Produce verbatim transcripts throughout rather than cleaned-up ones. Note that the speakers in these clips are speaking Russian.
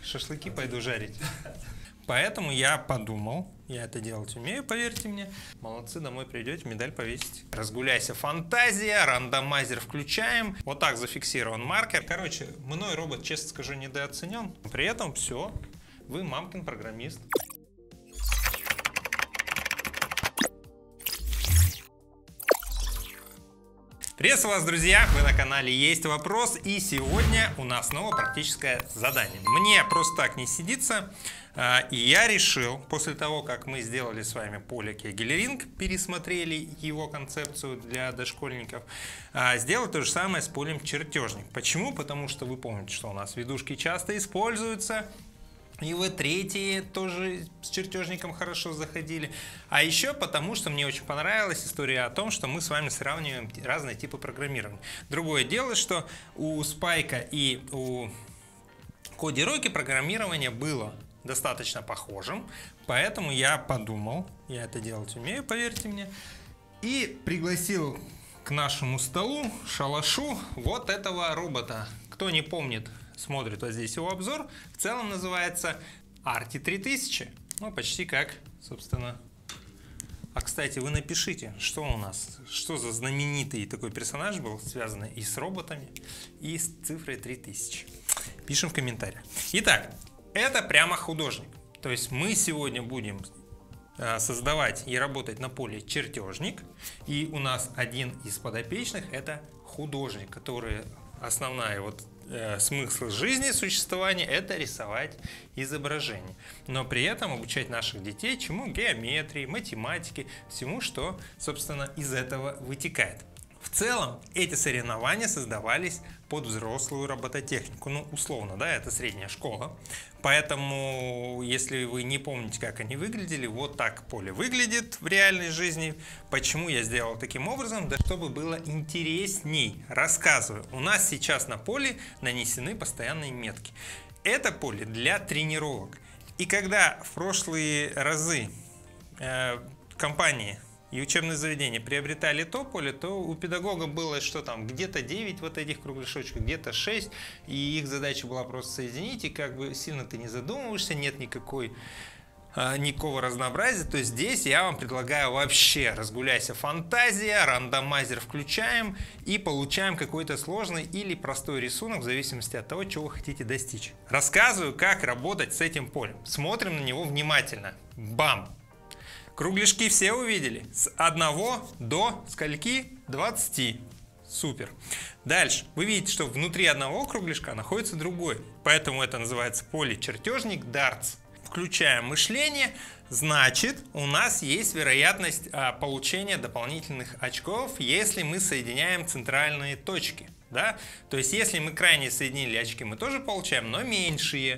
шашлыки пойду жарить. Поэтому я подумал, я это делать умею, поверьте мне. Молодцы, домой придете, медаль повесите. Разгуляйся, фантазия, рандомайзер включаем. Вот так зафиксирован маркер. Короче, мной робот, честно скажу, недооценен. При этом все, вы мамкин программист. Приветствую вас, друзья! Вы на канале Есть Вопрос, и сегодня у нас снова практическое задание. Мне просто так не сидится, и я решил, после того, как мы сделали с вами поле Кегель-Ринг, пересмотрели его концепцию для дошкольников, сделать то же самое с полем Чертежник. Почему? Потому что вы помните, что у нас ведушки часто используются. И вы третьи тоже с чертежником хорошо заходили. А еще потому, что мне очень понравилась история о том, что мы с вами сравниваем разные типы программирования. Другое дело, что у Спайка и у Кодироки программирование было достаточно похожим. Поэтому я подумал, я это делать умею, поверьте мне, и пригласил к нашему столу, шалашу, вот этого робота. Кто не помнит, смотрит вот здесь его обзор, в целом называется Арти три тысячи. Ну, почти как, собственно. А, кстати, вы напишите, что у нас, что за знаменитый такой персонаж был, связанный и с роботами, и с цифрой три тысячи. Пишем в комментариях. Итак, это прямо художник. То есть мы сегодня будем создавать и работать на поле чертежник. И у нас один из подопечных — это художник, который основная вот смысл жизни, существования — это рисовать изображения. Но при этом обучать наших детей чему? Геометрии, математике, всему, что, собственно, из этого вытекает. В целом, эти соревнования создавались под взрослую робототехнику. Ну, условно, да, это средняя школа. Поэтому, если вы не помните, как они выглядели, вот так поле выглядит в реальной жизни. Почему я сделал таким образом? Да чтобы было интересней. Рассказываю. У нас сейчас на поле нанесены постоянные метки. Это поле для тренировок. И когда в прошлые разы э, компании и учебные заведения приобретали то поле, то у педагога было, что там где-то девять вот этих кругляшочков, где-то шесть, и их задача была просто соединить, и как бы сильно ты не задумываешься, нет никакой, а, никакого разнообразия. То есть здесь я вам предлагаю вообще разгуляйся, фантазия, рандомайзер включаем и получаем какой-то сложный или простой рисунок в зависимости от того, чего вы хотите достичь. Рассказываю, как работать с этим полем. Смотрим на него внимательно. Бам! Кругляшки все увидели? С одного до скольки? двадцати. Супер. Дальше. Вы видите, что внутри одного кругляшка находится другой. Поэтому это называется поле чертежник Дартс. Включаем мышление. Значит, у нас есть вероятность а, получения дополнительных очков, если мы соединяем центральные точки. Да? То есть, если мы крайне соединили очки, мы тоже получаем, но меньшие.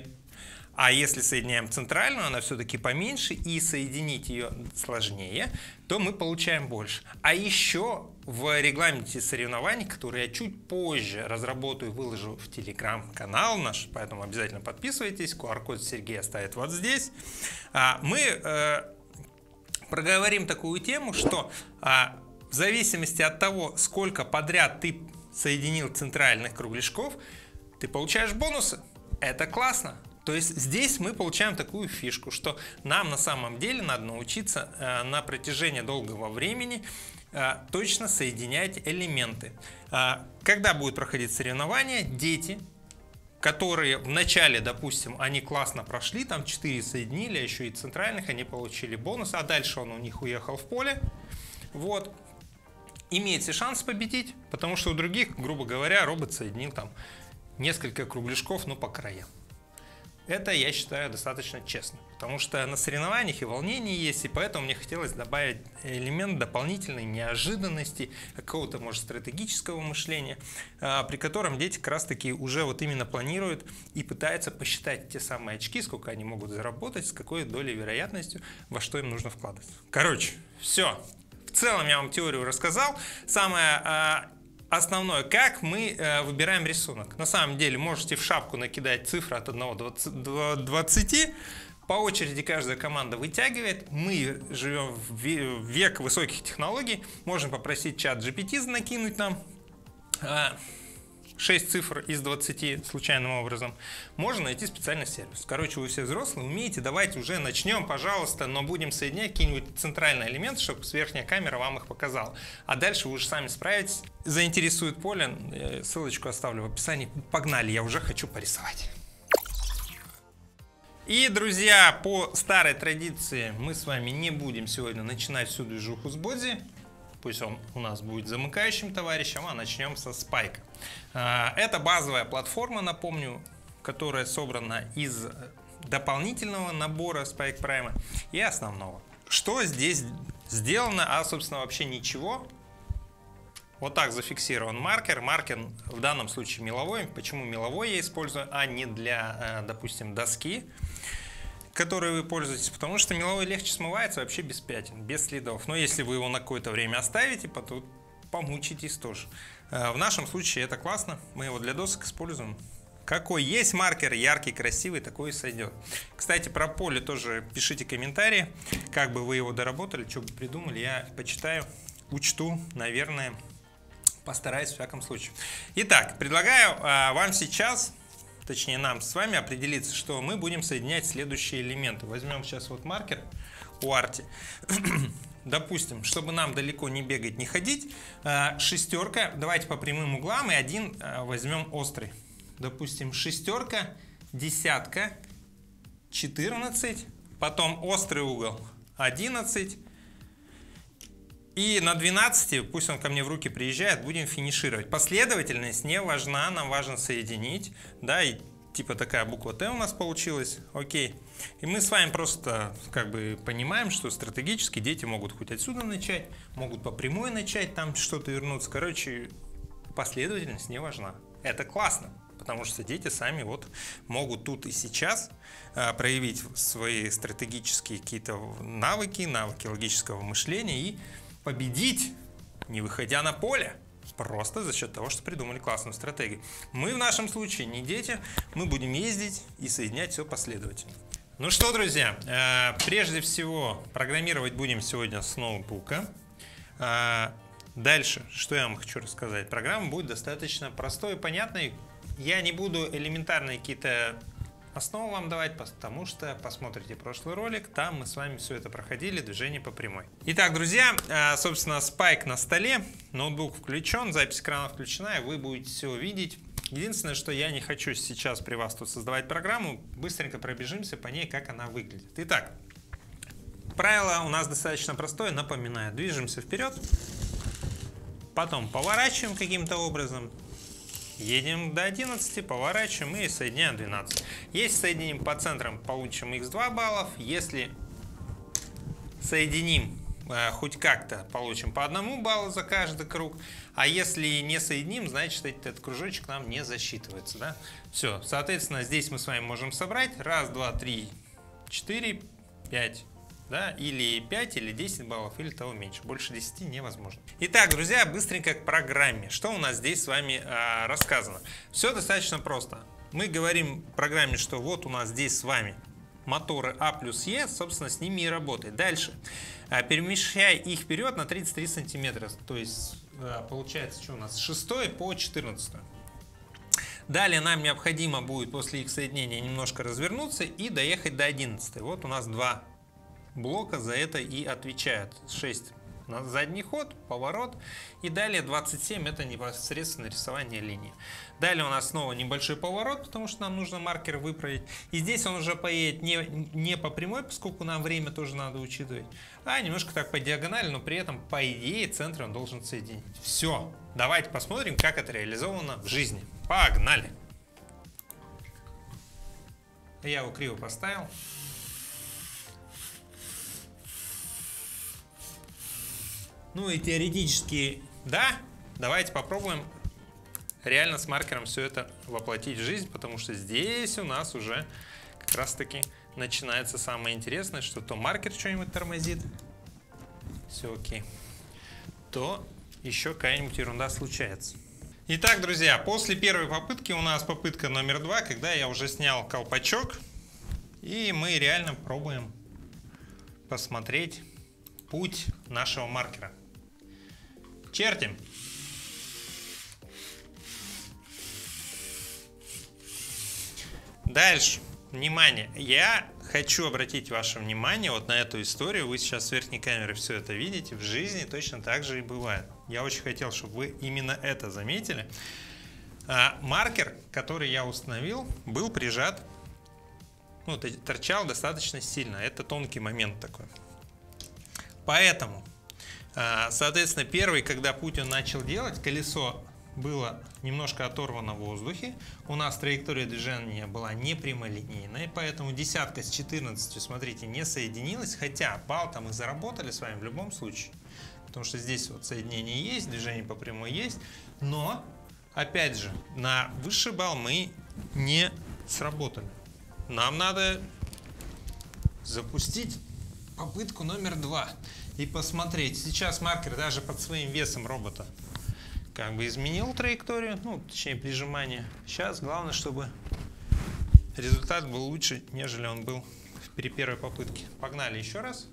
А если соединяем центральную, она все-таки поменьше, и соединить ее сложнее, то мы получаем больше. А еще в регламенте соревнований, который я чуть позже разработаю и выложу в телеграм-канал наш, поэтому обязательно подписывайтесь, ку ар код Сергей оставит вот здесь, мы э, проговорим такую тему, что э, в зависимости от того, сколько подряд ты соединил центральных кругляшков, ты получаешь бонусы. Это классно. То есть здесь мы получаем такую фишку, что нам на самом деле надо научиться э, на протяжении долгого времени э, точно соединять элементы. Э, когда будут проходить соревнования, дети, которые в начале, допустим, они классно прошли, там четыре соединили, а еще и центральных, они получили бонус, а дальше он у них уехал в поле, вот, имеете шанс победить, потому что у других, грубо говоря, робот соединил там несколько кругляшков, но по краям. Это, я считаю, достаточно честно, потому что на соревнованиях и волнение есть, и поэтому мне хотелось добавить элемент дополнительной неожиданности, какого-то, может, стратегического мышления, при котором дети как раз-таки уже вот именно планируют и пытаются посчитать те самые очки, сколько они могут заработать, с какой долей вероятностью, во что им нужно вкладывать. Короче, все. В целом я вам теорию рассказал. Самое основное, как мы э, выбираем рисунок. На самом деле можете в шапку накидать цифры от одного до двадцати. По очереди каждая команда вытягивает. Мы живем в век высоких технологий. Можем попросить чат джи пи ти накинуть нам э, шесть цифр из двадцати случайным образом, можно найти специальный сервис. Короче, вы все взрослые, умеете, давайте уже начнем, пожалуйста, но будем соединять какие-нибудь центральные элементы, чтобы с верхняя камера вам их показала. А дальше вы уже сами справитесь. Заинтересует поле, ссылочку оставлю в описании. Погнали, я уже хочу порисовать. И, друзья, по старой традиции мы с вами не будем сегодня начинать всю движуху с Бодзи. Пусть он у нас будет замыкающим товарищем, а начнем со Spike. Это базовая платформа, напомню, которая собрана из дополнительного набора Spike Prime и основного. Что здесь сделано? А, собственно, вообще ничего. Вот так зафиксирован маркер. Маркер в данном случае меловой. Почему меловой я использую, а не для, допустим, доски, которой вы пользуетесь? Потому что меловой легче смывается вообще без пятен, без следов. Но если вы его на какое-то время оставите, потом помучитесь тоже. В нашем случае это классно. Мы его для досок используем. Какой есть маркер, яркий, красивый, такой и сойдет. Кстати, про поле тоже пишите комментарии, как бы вы его доработали, что бы придумали. Я почитаю, учту, наверное, постараюсь в всяком случае. Итак, предлагаю а, вам сейчас, точнее нам с вами, определиться, что мы будем соединять следующие элементы. Возьмем сейчас вот маркер у Арти. Допустим, чтобы нам далеко не бегать, не ходить, а, шестерка, давайте по прямым углам, и один а, возьмем острый. Допустим, шестерка, десятка, четырнадцать, потом острый угол одиннадцать. И на двенадцати, пусть он ко мне в руки приезжает, будем финишировать. Последовательность не важна, нам важно соединить. Да, и типа такая буква Т у нас получилась. Окей. И мы с вами просто как бы понимаем, что стратегически дети могут хоть отсюда начать, могут по прямой начать, там что-то вернуться. Короче, последовательность не важна. Это классно, потому что дети сами вот могут тут и сейчас а, проявить свои стратегические какие-то навыки, навыки логического мышления и победить, не выходя на поле, просто за счет того, что придумали классную стратегию. Мы в нашем случае не дети, мы будем ездить и соединять все последовательно. Ну что, друзья, э, прежде всего программировать будем сегодня с ноутбука. Э, дальше, что я вам хочу рассказать. Программа будет достаточно простой и понятной. Я не буду элементарные какие-то основу вам давать, потому что посмотрите прошлый ролик, там мы с вами все это проходили, движение по прямой. Итак, друзья, собственно, Spike на столе, ноутбук включен, запись экрана включена, и вы будете все видеть. Единственное, что я не хочу сейчас при вас тут создавать программу, быстренько пробежимся по ней, как она выглядит. Итак, правило у нас достаточно простое, напоминаю, движемся вперед, потом поворачиваем каким-то образом. Едем до одиннадцати, поворачиваем и соединяем двенадцать. Если соединим по центрам, получим икс два баллов. Если соединим э, хоть как-то, получим по одному баллу за каждый круг. А если не соединим, значит этот кружочек нам не засчитывается. Да? Все, соответственно, здесь мы с вами можем собрать. Раз, два, три, четыре, пять. Да, или пять, или десять баллов, или того меньше. Больше десяти невозможно. Итак, друзья, быстренько к программе. Что у нас здесь с вами а, рассказано? Все достаточно просто. Мы говорим программе, что вот у нас здесь с вами моторы А плюс Е, собственно, с ними и работает. Дальше. А, перемещай их вперед на тридцать три сантиметра. То есть, а, получается, что у нас с шестой по четырнадцатую. Далее нам необходимо будет после их соединения немножко развернуться и доехать до одиннадцатой. Вот у нас два блока за это и отвечают. шесть на задний ход, поворот, и далее двадцать семь это непосредственно рисование линии. Далее у нас снова небольшой поворот, потому что нам нужно маркер выправить. И здесь он уже поедет не, не по прямой, поскольку нам время тоже надо учитывать, а немножко так по диагонали, но при этом по идее центр он должен соединить. Все, давайте посмотрим, как это реализовано в жизни. Погнали! Я его криво поставил. Ну и теоретически, да, давайте попробуем реально с маркером все это воплотить в жизнь, потому что здесь у нас уже как раз таки начинается самое интересное, что то маркер что-нибудь тормозит, все окей, то еще какая-нибудь ерунда случается. Итак, друзья, после первой попытки у нас попытка номер два, когда я уже снял колпачок, и мы реально пробуем посмотреть путь нашего маркера. Чертим. Дальше. Внимание, я хочу обратить ваше внимание вот на эту историю. Вы сейчас с верхней камеры все это видите. В жизни точно так же и бывает. Я очень хотел, чтобы вы именно это заметили. А, маркер, который я установил, был прижат, ну, торчал достаточно сильно. Это тонкий момент такой. Поэтому, а, соответственно, первый, когда Путин начал делать, колесо было немножко оторвано в воздухе, у нас траектория движения была не прямолинейная, поэтому десятка с четырнадцатью, смотрите, не соединилась, хотя балл-то мы заработали с вами в любом случае, потому что здесь вот соединение есть, движение по прямой есть, но, опять же, на высший балл мы не сработали. Нам надо запустить попытку номер два и посмотреть. Сейчас маркер даже под своим весом робота как бы изменил траекторию, ну, точнее, прижимание. Сейчас главное, чтобы результат был лучше, нежели он был при первой попытке. Погнали еще раз.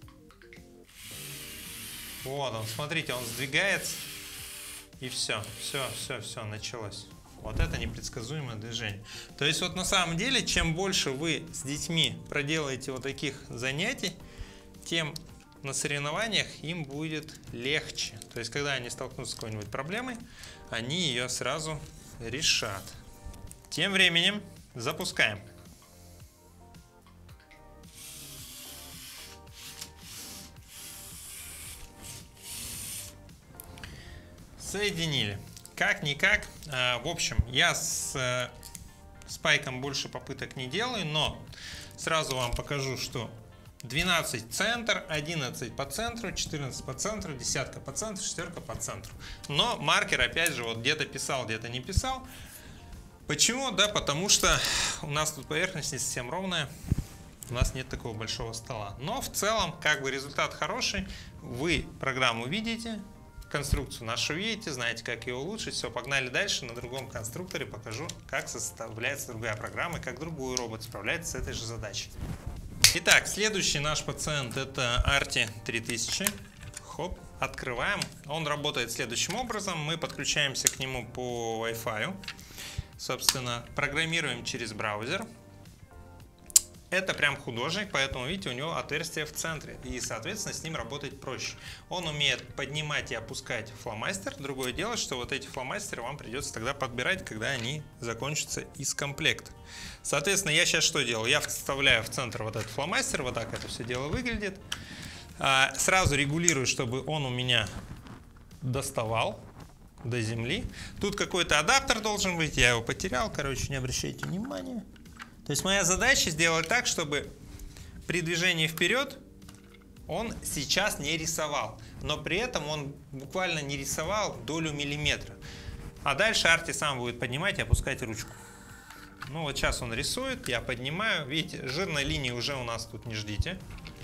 Вот он, смотрите, он сдвигается, и все, все, все, все, началось. Вот это непредсказуемое движение. То есть вот на самом деле, чем больше вы с детьми проделаете вот таких занятий, тем на соревнованиях им будет легче. То есть, когда они столкнутся с какой-нибудь проблемой, они ее сразу решат. Тем временем запускаем. Соединили. Как-никак. В общем, я с спайком больше попыток не делаю, но сразу вам покажу, что двенадцать центр, одиннадцать по центру, четырнадцать по центру, десятка по центру, шестерка по центру. Но маркер, опять же, вот где-то писал, где-то не писал. Почему? Да, потому что у нас тут поверхность не совсем ровная, у нас нет такого большого стола. Но в целом, как бы результат хороший, вы программу видите, конструкцию нашу видите, знаете, как ее улучшить. Все, погнали дальше. На другом конструкторе покажу, как составляется другая программа и как другой робот справляется с этой же задачей. Итак, следующий наш пациент — это Арти три тысячи. Хоп, открываем. Он работает следующим образом. Мы подключаемся к нему по Wi-Fi. Собственно, программируем через браузер. Это прям художник, поэтому, видите, у него отверстие в центре. И, соответственно, с ним работать проще. Он умеет поднимать и опускать фломастер. Другое дело, что вот эти фломастеры вам придется тогда подбирать, когда они закончатся из комплекта. Соответственно, я сейчас что делаю? Я вставляю в центр вот этот фломастер. Вот так это все дело выглядит. Сразу регулирую, чтобы он у меня доставал до земли. Тут какой-то адаптер должен быть. Я его потерял. Короче, не обращайте внимания. То есть моя задача сделать так, чтобы при движении вперед он сейчас не рисовал, но при этом он буквально не рисовал долю миллиметра. А дальше Арти сам будет поднимать и опускать ручку. Ну вот сейчас он рисует, я поднимаю. Видите, жирной линии уже у нас тут не ждите.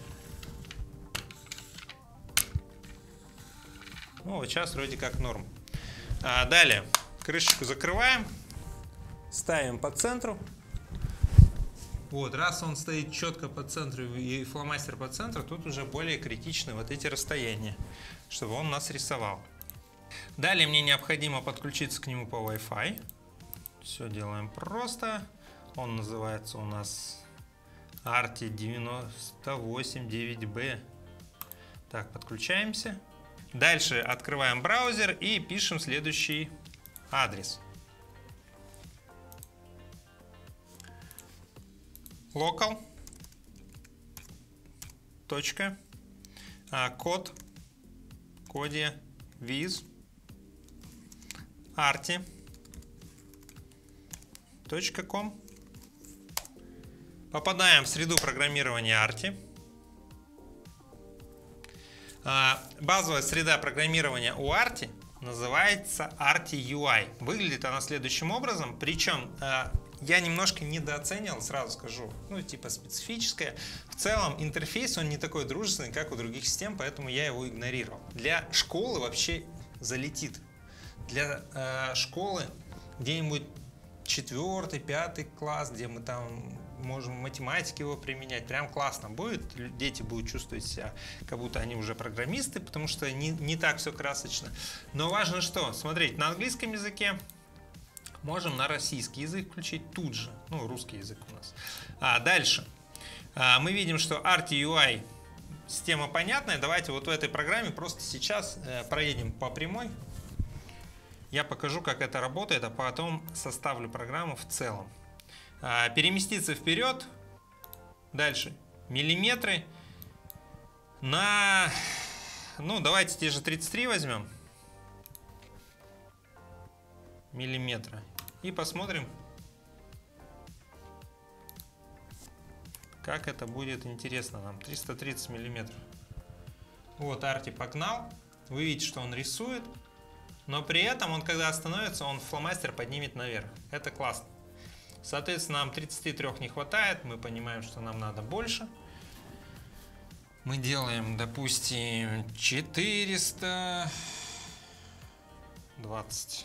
Ну вот сейчас вроде как норм. А далее крышечку закрываем, ставим по центру. Вот, раз он стоит четко по центру и фломастер по центру, тут уже более критичны вот эти расстояния, чтобы он нас рисовал. Далее мне необходимо подключиться к нему по Wi-Fi. Все делаем просто. Он называется у нас Арти девяносто восемь девять бэ. Так, подключаемся. Дальше открываем браузер и пишем следующий адрес. Local. Точка. Код. Коде. Viz. Arti. точка ком. Попадаем в среду программирования Arti. Базовая среда программирования у Arti называется Arti ю ай. Выглядит она следующим образом. Причем я немножко недооценил, сразу скажу, ну типа специфическое. В целом интерфейс он не такой дружественный, как у других систем, поэтому я его игнорировал. Для школы вообще залетит. Для э, школы где-нибудь четвертый, пятый класс, где мы там можем математики его применять, прям классно будет. Дети будут чувствовать себя, как будто они уже программисты, потому что не, не так все красочно. Но важно что? Смотрите, на английском языке Можем на российский язык включить тут же. Ну, русский язык у нас. А дальше. А, мы видим, что арти ю ай система понятная. Давайте вот в этой программе просто сейчас э, проедем по прямой. Я покажу, как это работает, а потом составлю программу в целом. А, переместиться вперед. Дальше. Миллиметры. На... Ну, давайте те же тридцать три возьмем. Миллиметра. И посмотрим, как это будет интересно нам. триста тридцать миллиметров. Вот арти погнал. Вы видите, что он рисует. Но при этом он, когда остановится, он фломастер поднимет наверх. Это классно. Соответственно, нам тридцати трёх не хватает. Мы понимаем, что нам надо больше. Мы делаем, допустим, четыреста двадцать.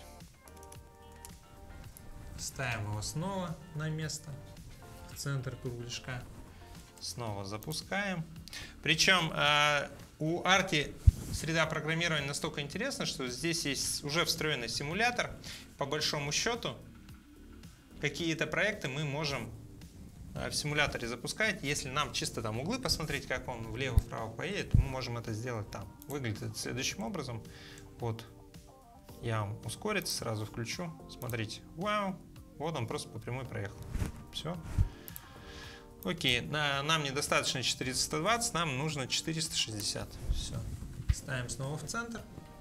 Ставим его снова на место, в центр кругляшка. Снова запускаем. Причем э, у арти среда программирования настолько интересна, что здесь есть уже встроенный симулятор. По большому счету, какие-то проекты мы можем в симуляторе запускать. Если нам чисто там углы посмотреть, как он влево-вправо поедет, мы можем это сделать там. Выглядит это следующим образом. Вот. Я вам ускориться сразу включу. Смотрите. Вау. Вот он просто по прямой проехал. Все. Окей. На, нам недостаточно четыреста двадцать, нам нужно четыреста шестьдесят. Все. Ставим снова в центр.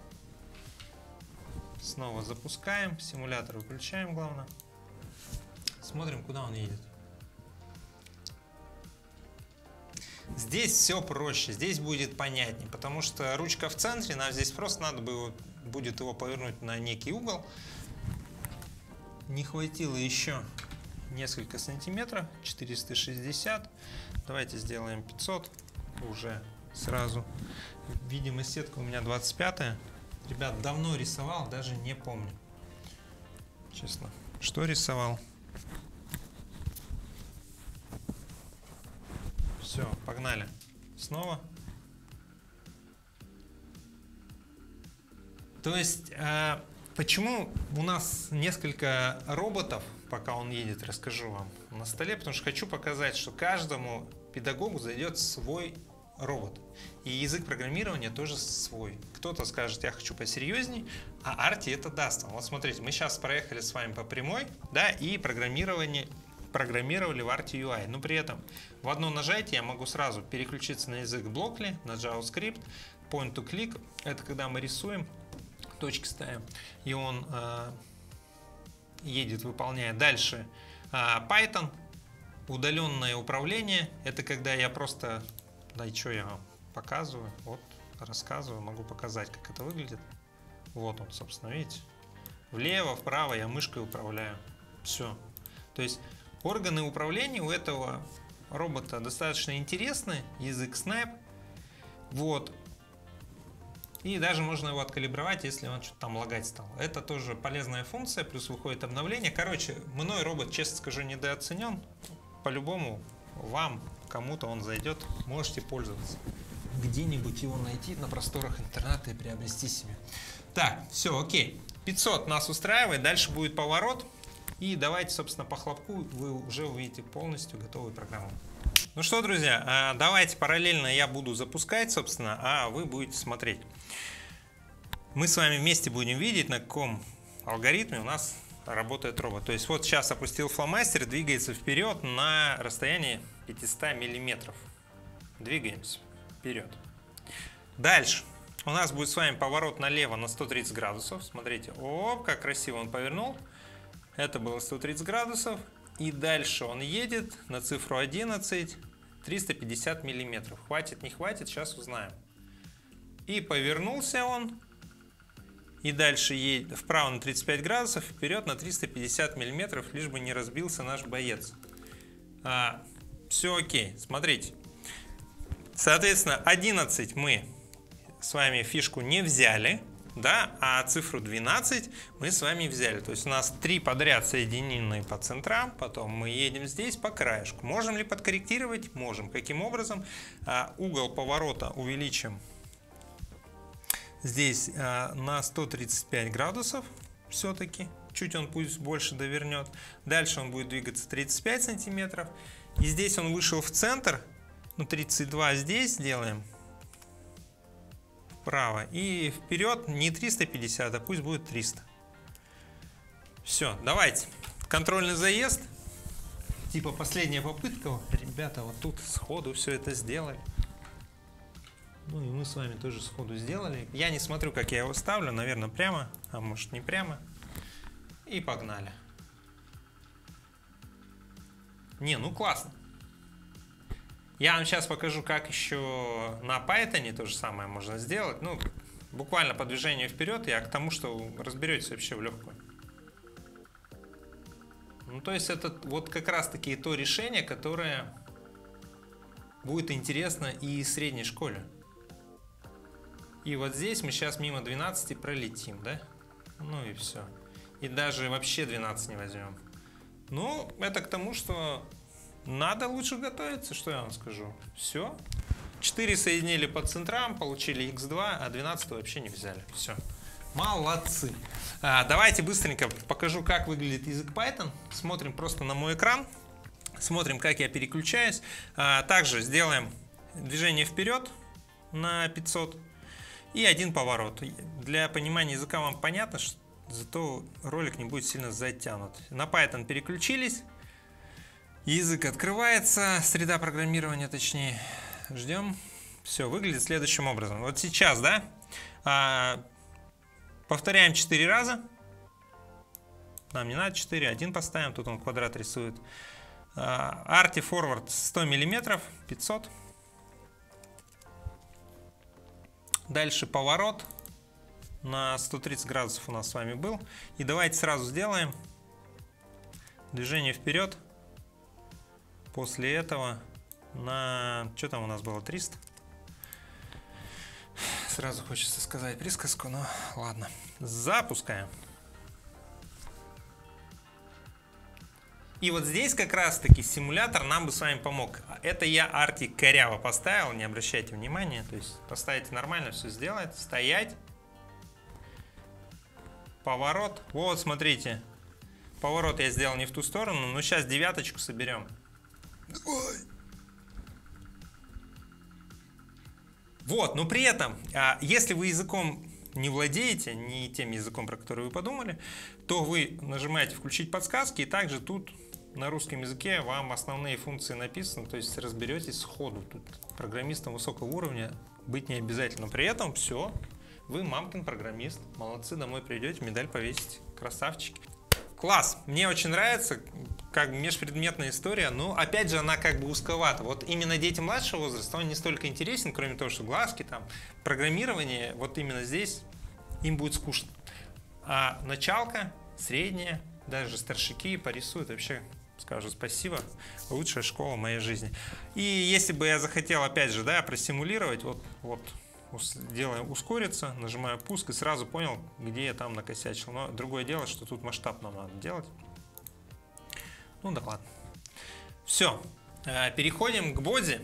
Снова запускаем. Симулятор выключаем, главное. Смотрим, куда он едет. Здесь все проще, здесь будет понятнее, потому что ручка в центре, нам здесь просто надо будет его повернуть на некий угол. Не хватило еще несколько сантиметров, четыреста шестьдесят. Давайте сделаем пятьсот уже сразу. Видимость сетка у меня двадцать пятая. Ребят, давно рисовал, даже не помню. Честно, что рисовал? Все, погнали. Снова. То есть, э, почему у нас несколько роботов, пока он едет, расскажу вам, на столе, потому что хочу показать, что каждому педагогу зайдет свой робот. И язык программирования тоже свой. Кто-то скажет, я хочу посерьезней, а арти это даст. Вот смотрите, мы сейчас проехали с вами по прямой, да, и программирование программировали в арти ю ай, но при этом в одно нажатие я могу сразу переключиться на язык Blockly, на JavaScript, point to click, это когда мы рисуем, точки ставим, и он э, едет, выполняет. Дальше э, Python, удаленное управление, это когда я просто, да и что я вам показываю, вот, рассказываю, могу показать, как это выглядит. Вот он, собственно, видите, влево, вправо я мышкой управляю, все. То есть органы управления у этого робота достаточно интересны, язык Snap, вот, и даже можно его откалибровать, если он что-то там лагать стал. Это тоже полезная функция, плюс выходит обновление. Короче, мной робот, честно скажу, недооценен, по-любому вам, кому-то он зайдет, можете пользоваться. Где-нибудь его найти на просторах интернета и приобрести себе. Так, все, окей, пятьсот нас устраивает, дальше будет поворот. И давайте, собственно, по хлопку вы уже увидите полностью готовую программу. Ну что, друзья, давайте параллельно я буду запускать, собственно, а вы будете смотреть. Мы с вами вместе будем видеть, на каком алгоритме у нас работает робот. То есть вот сейчас опустил фломастер, двигается вперед на расстоянии пятьсот миллиметров. Двигаемся вперед. Дальше у нас будет с вами поворот налево на сто тридцать градусов. Смотрите, оп, как красиво он повернул. Это было сто тридцать градусов. И дальше он едет на цифру одиннадцать, триста пятьдесят миллиметров. Хватит, не хватит, сейчас узнаем. И повернулся он. И дальше едет вправо на тридцать пять градусов, вперед на триста пятьдесят миллиметров, лишь бы не разбился наш боец. А, все окей, смотрите. Соответственно, одиннадцать мы с вами фишку не взяли. Да, а цифру двенадцать мы с вами взяли. То есть у нас три подряд соединенные по центрам, потом мы едем здесь по краешку. Можем ли подкорректировать? Можем. Каким образом? А, угол поворота увеличим здесь а, на сто тридцать пять градусов все-таки. чуть он пусть больше довернет. Дальше он будет двигаться тридцать пять сантиметров. И здесь он вышел в центр, ну тридцать два здесь делаем, вправо. И вперед не триста пятьдесят, а пусть будет триста. Все, давайте. Контрольный заезд. Типа последняя попытка. Ребята, вот тут сходу все это сделали. Ну и мы с вами тоже сходу сделали. Я не смотрю, как я его ставлю. Наверное, прямо, а может не прямо. И погнали. Не, ну классно. Я вам сейчас покажу, как еще на Python то же самое можно сделать. Ну, буквально по движению вперед. Я к тому, что вы разберетесь вообще в легкую. Ну, то есть это вот как раз таки то решение, которое будет интересно и средней школе. И вот здесь мы сейчас мимо двенадцати пролетим, да? Ну и все. И даже вообще двенадцать не возьмем. Ну, это к тому, что надо лучше готовиться, что я вам скажу. Все. четыре соединили по центрам, получили икс два, а двенадцать вообще не взяли. Все. Молодцы. А, давайте быстренько покажу, как выглядит язык Python. Смотрим просто на мой экран. Смотрим, как я переключаюсь. А, также сделаем движение вперед на пятьсот и один поворот. Для понимания языка вам понятно, что зато ролик не будет сильно затянут. На Python переключились. Язык открывается. Среда программирования, точнее. Ждем. Все, выглядит следующим образом. Вот сейчас, да? А, повторяем четыре раза. Нам не надо четыре, один поставим. Тут он квадрат рисует. Арти форвард сто миллиметров, пятьсот. Дальше поворот на сто тридцать градусов у нас с вами был. И давайте сразу сделаем движение вперед. После этого на... Что там у нас было? триста. Сразу хочется сказать присказку, но ладно. Запускаем. И вот здесь как раз таки симулятор нам бы с вами помог. Это я арти коряво поставил, не обращайте внимания. То есть поставите нормально, все сделает. Стоять. Поворот. Вот, смотрите. Поворот я сделал не в ту сторону, но сейчас девяточку соберем. Давай. Вот, но при этом, если вы языком не владеете, не тем языком, про который вы подумали, то вы нажимаете «Включить подсказки», и также тут на русском языке вам основные функции написаны, то есть разберетесь сходу. Тут программистом высокого уровня быть не обязательно. При этом все, вы мамкин программист, молодцы, домой придете, медаль повесите, красавчики. Класс, мне очень нравится, как межпредметная история, но опять же она как бы узковата. Вот именно дети младшего возраста, он не столько интересен, кроме того, что глазки, там, программирование, вот именно здесь им будет скучно. А началка, средняя, даже старшики порисуют, вообще скажу спасибо, лучшая школа в моей жизни. И если бы я захотел, опять же, да, просимулировать, вот, вот, делаем ускориться, нажимаю пуск и сразу понял, где я там накосячил. Но другое дело, что тут масштаб нам надо делать. Ну да ладно. Все, переходим к боди.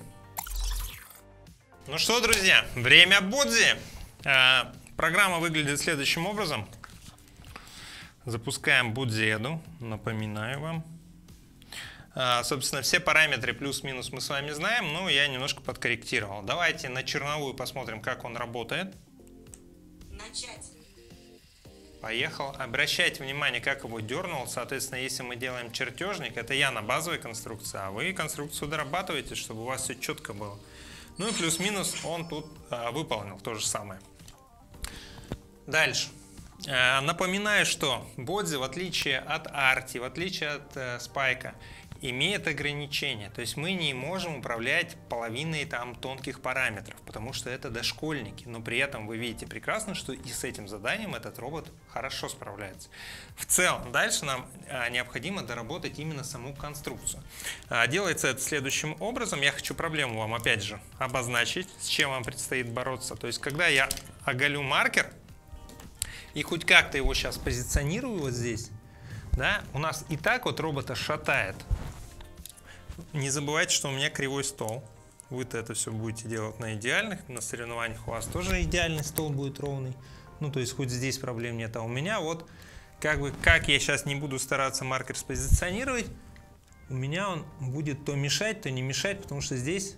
Ну что, друзья, время боди. Программа выглядит следующим образом. Запускаем бодзеду, напоминаю вам. Собственно, все параметры плюс-минус мы с вами знаем, но я немножко подкорректировал. Давайте на черновую посмотрим, как он работает. Начать. Поехал. Обращайте внимание, как его дернул. Соответственно, если мы делаем чертежник, это я на базовой конструкции, а вы конструкцию дорабатываете, чтобы у вас все четко было. Ну и плюс-минус он тут а, выполнил то же самое. Дальше. А, напоминаю, что бодзи, в отличие от арти, в отличие от а, спайка, имеет ограничения. То есть мы не можем управлять половиной там тонких параметров, потому что это дошкольники. Но при этом вы видите прекрасно, что и с этим заданием этот робот хорошо справляется. В целом, дальше нам а, необходимо доработать именно саму конструкцию. А, делается это следующим образом. Я хочу проблему вам опять же обозначить, с чем вам предстоит бороться. То есть, когда я оголю маркер и хоть как-то его сейчас позиционирую вот здесь, да, у нас и так вот робота шатает. Не забывайте, что у меня кривой стол. Вы-то это все будете делать на идеальных. На соревнованиях у вас тоже идеальный стол будет ровный. Ну, то есть, хоть здесь проблем нет. А у меня вот как бы, как я сейчас не буду стараться маркер спозиционировать, у меня он будет то мешать, то не мешать, потому что здесь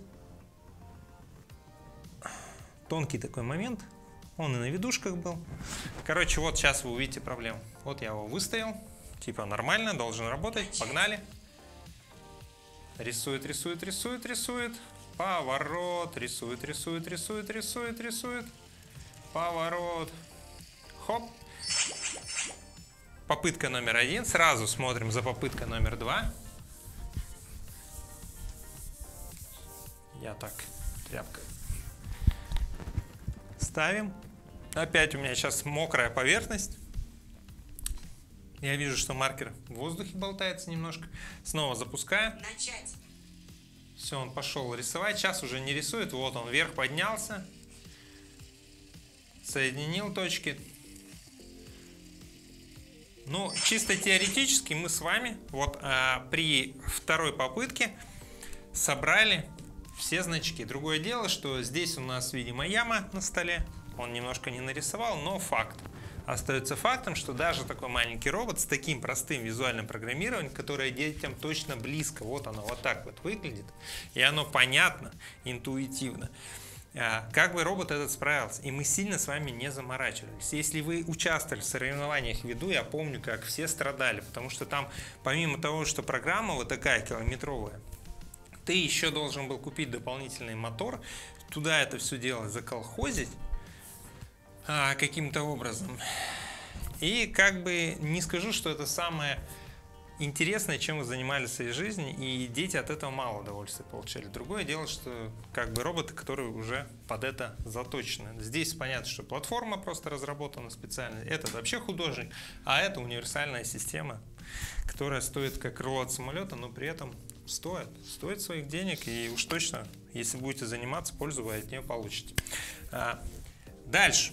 тонкий такой момент. Он и на видушках был. Короче, вот сейчас вы увидите проблему. Вот я его выставил. Типа нормально, должен работать. Погнали. Рисует, рисует, рисует, рисует. Поворот. Рисует, рисует, рисует, рисует, рисует. Поворот. Хоп. Попытка номер один. Сразу смотрим за попыткой номер два. Я так, тряпкой. Ставим. Опять у меня сейчас мокрая поверхность. Я вижу, что маркер в воздухе болтается немножко. Снова запускаю. Начать. Все, он пошел рисовать. Сейчас уже не рисует. Вот он вверх поднялся. Соединил точки. Ну, чисто теоретически мы с вами вот а, при второй попытке собрали все значки. Другое дело, что здесь у нас, видимо, яма на столе. Он немножко не нарисовал, но факт. Остается фактом, что даже такой маленький робот с таким простым визуальным программированием, которое детям точно близко, вот оно вот так вот выглядит, и оно понятно, интуитивно, как бы робот этот справился. И мы сильно с вами не заморачивались. Если вы участвовали в соревнованиях в виду, я помню, как все страдали, потому что там, помимо того, что программа вот такая километровая, ты еще должен был купить дополнительный мотор, туда это все дело заколхозить а, каким-то образом. И как бы не скажу, что это самое интересное, чем вы занимались в своей жизни, и дети от этого мало удовольствия получали. Другое дело, что как бы роботы, которые уже под это заточены. Здесь понятно, что платформа просто разработана специально. Это вообще художник, а это универсальная система, которая стоит как крыло от самолета, но при этом стоит, стоит своих денег, и уж точно, если будете заниматься, пользу вы от нее получите. Дальше.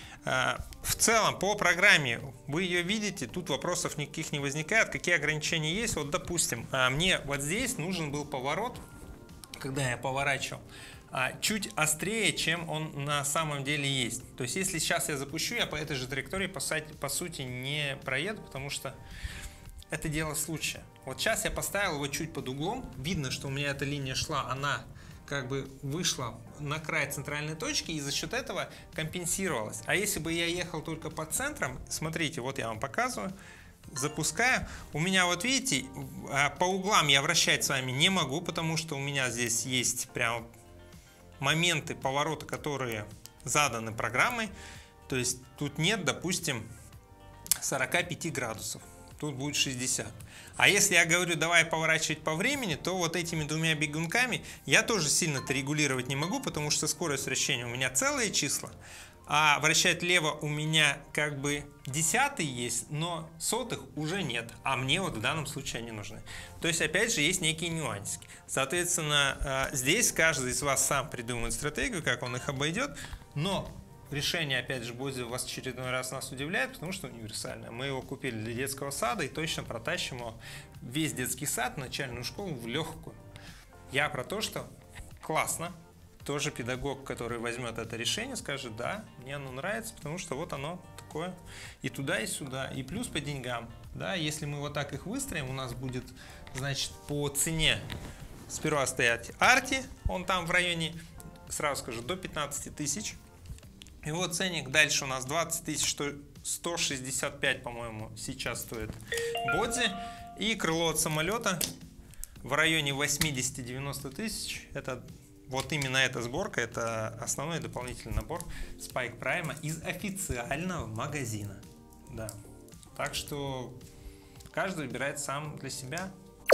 В целом, по программе вы ее видите, тут вопросов никаких не возникает. Какие ограничения есть? Вот, допустим, мне вот здесь нужен был поворот, когда я поворачивал, чуть острее, чем он на самом деле есть. То есть, если сейчас я запущу, я по этой же траектории, по сути, не проеду, потому что это дело случая. Вот сейчас я поставил его чуть под углом. Видно, что у меня эта линия шла, она как бы вышла на край центральной точки и за счет этого компенсировалась. А если бы я ехал только по центрам, смотрите, вот я вам показываю, запускаю. У меня, вот видите, по углам я вращать с вами не могу, потому что у меня здесь есть прям моменты поворота, которые заданы программой. То есть тут нет, допустим, сорока пяти градусов. Тут будет шестьдесят. А если я говорю, давай поворачивать по времени, то вот этими двумя бегунками я тоже сильно-то регулировать не могу, потому что скорость вращения у меня целые числа, а вращать лево у меня как бы десятые есть, но сотых уже нет, а мне вот в данном случае они нужны. То есть опять же есть некие нюансики. Соответственно, здесь каждый из вас сам придумает стратегию, как он их обойдет, но решение, опять же, Бози вас в очередной раз нас удивляет, потому что универсальное. Мы его купили для детского сада и точно протащим его весь детский сад, начальную школу в легкую. Я про то, что классно. Тоже педагог, который возьмет это решение, скажет, да, мне оно нравится, потому что вот оно такое и туда, и сюда. И плюс по деньгам. Да, если мы вот так их выстроим, у нас будет, значит, по цене сперва стоять Арти, он там в районе, сразу скажу, до пятнадцати тысяч. Его ценник дальше у нас двадцать тысяч, сто шестьдесят пять, по-моему, сейчас стоит Бодзи. И крыло от самолета в районе восьмидесяти-девяноста тысяч. Это вот именно эта сборка, это основной дополнительный набор Spike Prime из официального магазина. Да. Так что каждый выбирает сам для себя.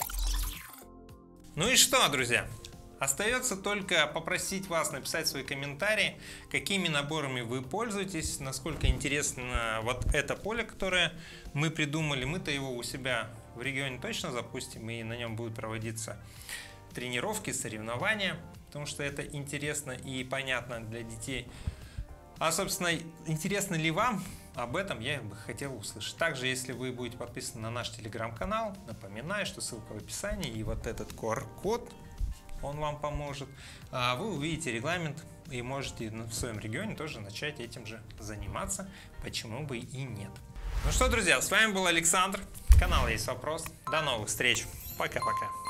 Ну и что, друзья? Остается только попросить вас написать свои комментарии, какими наборами вы пользуетесь, насколько интересно вот это поле, которое мы придумали. Мы-то его у себя в регионе точно запустим, и на нем будут проводиться тренировки, соревнования, потому что это интересно и понятно для детей. А, собственно, интересно ли вам? Об этом я бы хотел услышать. Также, если вы будете подписаны на наш телеграм-канал, напоминаю, что ссылка в описании, и вот этот ку ар-код, он вам поможет. Вы увидите регламент и можете в своем регионе тоже начать этим же заниматься. Почему бы и нет. Ну что, друзья, с вами был Александр. Канал «Есть вопрос». До новых встреч. Пока-пока.